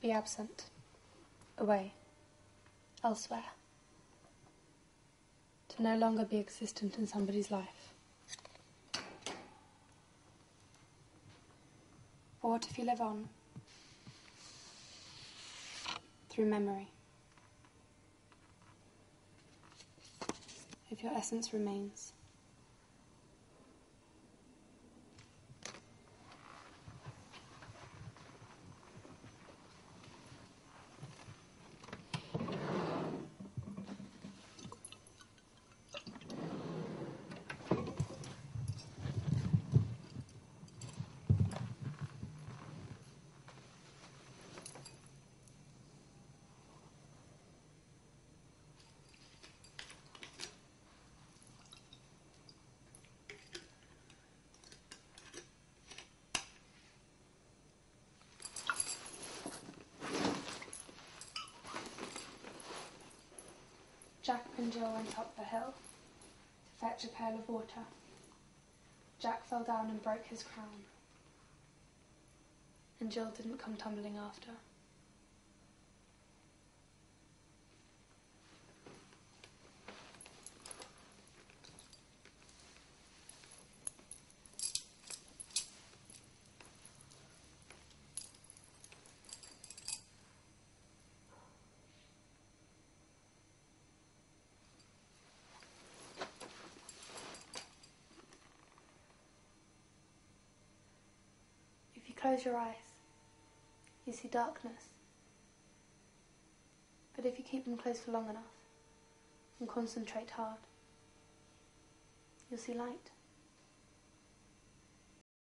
Be absent. Away. Elsewhere. To no longer be existent in somebody's life. Or what if you live on? Through memory. If your essence remains. Jack and Jill went up the hill to fetch a pail of water. Jack fell down and broke his crown, and Jill didn't come tumbling after. If you close your eyes, you see darkness. But if you keep them closed for long enough and concentrate hard, you'll see light.